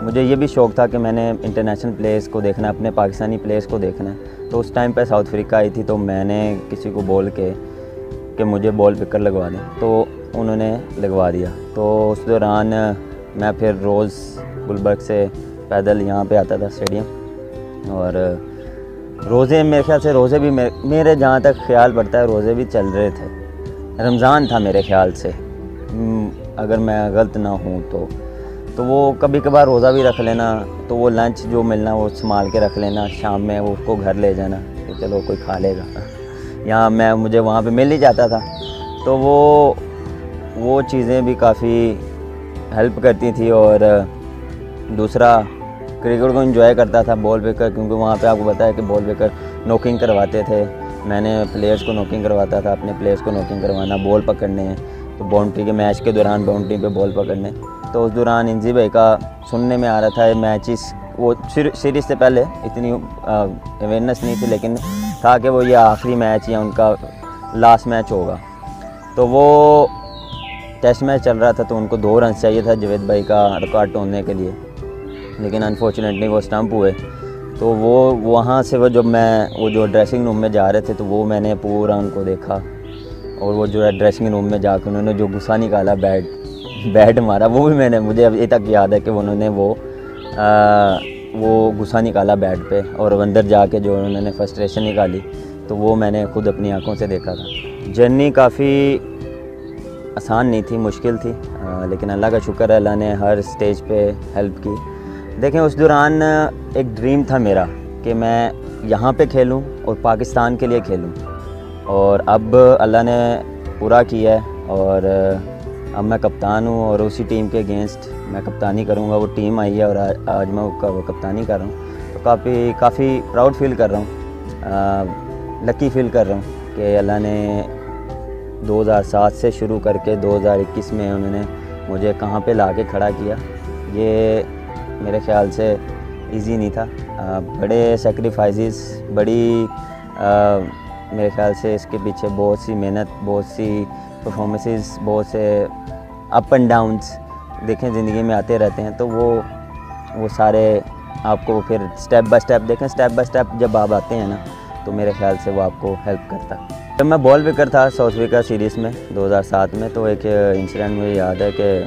मुझे ये भी शौक़ था कि मैंने इंटरनेशनल प्लेयर्स को देखना है, अपने पाकिस्तानी प्लेयर्स को देखना है। तो उस टाइम पे साउथ अफ्रीका आई थी, तो मैंने किसी को बोल के कि मुझे बॉल पिकर लगवा दें, तो उन्होंने लगवा दिया। तो उस दौरान मैं फिर रोज़ गुलबर्ग से पैदल यहाँ पे आता था स्टेडियम, और रोज़े मेरे ख्याल से रोज़े भी मेरे जहाँ तक ख्याल पड़ता है रोज़े भी चल रहे थे। रमज़ान था मेरे ख्याल से, अगर मैं गलत ना हूँ तो वो कभी कभार रोज़ा भी रख लेना, तो वो लंच जो मिलना वो संभाल के रख लेना, शाम में वो उसको घर ले जाना कि चलो कोई खा लेगा। यहाँ मुझे वहाँ पे मिल ही जाता था, तो वो चीज़ें भी काफ़ी हेल्प करती थी। और दूसरा, क्रिकेट को एंजॉय करता था बॉल पिकर, क्योंकि वहाँ पे आपको पता है कि बॉल पिकर नॉकिंग करवाते थे। मैंने प्लेयर्स को नॉकिंग करवाता था, अपने प्लेयर्स को नॉकिंग करवाना, बॉल पकड़ने हैं, तो बाउंड्री के मैच के दौरान बाउंड्री पे बॉल पकड़ने। तो उस दौरान इंजी भाई का सुनने में आ रहा था मैचेस, वो सीरीज़ से पहले इतनी अवेयरनेस नहीं थी, लेकिन था कि वो ये आखिरी मैच या उनका लास्ट मैच होगा। तो वो टेस्ट मैच चल रहा था, तो उनको 2 रन चाहिए था जावेद भाई का रिकॉर्ड तोड़ने के लिए, लेकिन अनफॉर्चुनेटली वो स्टंप हुए। तो वो वहाँ से वो जो ड्रेसिंग रूम में जा रहे थे, तो वो मैंने पूरा उनको देखा, और वो जो है ड्रेसिंग रूम में जाकर उन्होंने जो गुस्सा निकाला, बैट मारा, वो भी मुझे अभी तक याद है कि उन्होंने वो गुस्सा निकाला बैट पे, और अंदर जाके जो उन्होंने फ्रस्ट्रेशन निकाली, तो वो मैंने खुद अपनी आंखों से देखा था। जर्नी काफ़ी आसान नहीं थी, मुश्किल थी, लेकिन अल्लाह का शुक्र है, अल्लाह ने हर स्टेज पे हेल्प की। देखें, उस दौरान एक ड्रीम था मेरा कि मैं यहाँ पे खेलूँ और पाकिस्तान के लिए खेलूँ, और अब अल्लाह ने पूरा किया है, और अब मैं कप्तान हूँ, और उसी टीम के अगेंस्ट मैं कप्तानी करूँगा। वो टीम आई है और आज मैं वो कप्तानी कर रहा हूँ, तो काफ़ी प्राउड फील कर रहा हूँ, लकी फील कर रहा हूँ कि अल्लाह ने 2007 से शुरू करके 2021 में उन्होंने मुझे कहाँ पे ला के खड़ा किया। ये मेरे ख्याल से इजी नहीं था, बड़े सेक्रीफाइसेस, बड़ी मेरे ख्याल से इसके पीछे बहुत सी मेहनत, बहुत सी परफॉर्मेंसेस, बहुत से अप एंड डाउन्स देखें ज़िंदगी में आते रहते हैं। तो वो सारे आपको फिर स्टेप बाय स्टेप देखें, स्टेप बाय स्टेप जब आप आते हैं ना, तो मेरे ख्याल से वो आपको हेल्प करता है। जब मैं बॉल पिकर था साउथ अफ्रीका सीरीज़ में 2007 में, तो एक इंसिडेंट मुझे याद है कि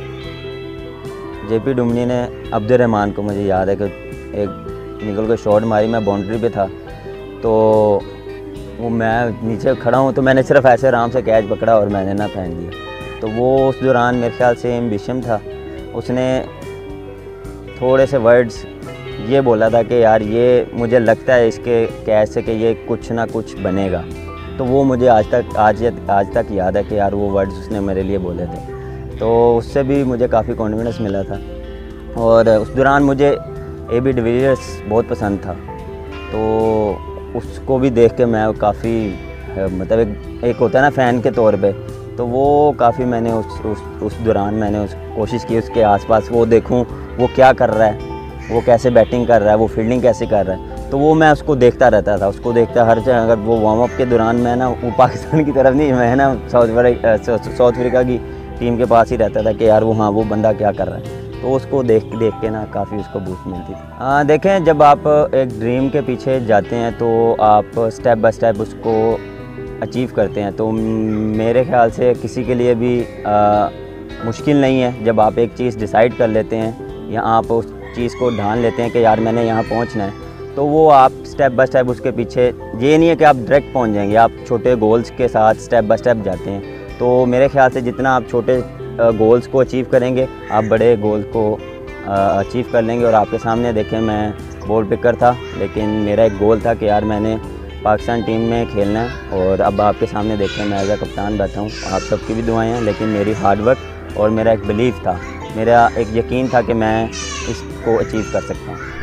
जेपी डुमनी ने अब्दुर्रहमान को, मुझे याद है कि एक निकल के शॉट मारी, मैं बाउंड्री पे था, तो वो मैं नीचे खड़ा हूँ, तो मैंने सिर्फ ऐसे आराम से कैच पकड़ा और मैंने ना फेंक दिया। तो वो उस दौरान मेरे ख्याल से एम्बिशन था, उसने थोड़े से वर्ड्स ये बोला था कि यार ये मुझे लगता है इसके कैच से कि ये कुछ ना कुछ बनेगा। तो वो मुझे आज तक याद है कि यार वो वर्ड्स उसने मेरे लिए बोले थे, तो उससे भी मुझे काफ़ी कॉन्फिडेंस मिला था। और उस दौरान मुझे AB डिविलियर्स बहुत पसंद था, तो उसको भी देख के मैं काफ़ी मतलब एक होता है ना फ़ैन के तौर पे, तो वो काफ़ी मैंने उस दौरान मैंने कोशिश की उसके आसपास वो देखूं वो क्या कर रहा है, वो कैसे बैटिंग कर रहा है, वो फील्डिंग कैसे कर रहा है। तो वो मैं उसको देखता रहता था, उसको देखता हर जगह। अगर वो वार्म अप के दौरान मैं ना वो पाकिस्तान की तरफ नहीं, मैं ना साउथ अफ्रीका की टीम के पास ही रहता था कि यार वो बंदा क्या कर रहा है। तो उसको देख के ना काफ़ी उसको बूस्ट मिलती थी। देखें, जब आप एक ड्रीम के पीछे जाते हैं तो आप स्टेप बाय स्टेप उसको अचीव करते हैं। तो मेरे ख्याल से किसी के लिए भी मुश्किल नहीं है जब आप एक चीज़ डिसाइड कर लेते हैं या आप उस चीज़ को ढाल लेते हैं कि यार मैंने यहाँ पहुँचना है, तो वो आप स्टेप बाय स्टेप उसके पीछे, ये नहीं है कि आप डायरेक्ट पहुँच जाएंगे, आप छोटे गोल्स के साथ स्टेप बाय स्टेप जाते हैं। तो मेरे ख्याल से जितना आप छोटे गोल्स को अचीव करेंगे, आप बड़े गोल को अचीव कर लेंगे। और आपके सामने देखें, मैं बॉल पिकर था, लेकिन मेरा एक गोल था कि यार मैंने पाकिस्तान टीम में खेलना है। और अब आपके सामने देखें, मैं एज अ कप्तान बैठा हूँ। आप सबकी भी दुआएं हैं, लेकिन मेरी हार्डवर्क और मेरा एक बिलीव था, मेरा एक यकीन था कि मैं इसको अचीव कर सकता हूँ।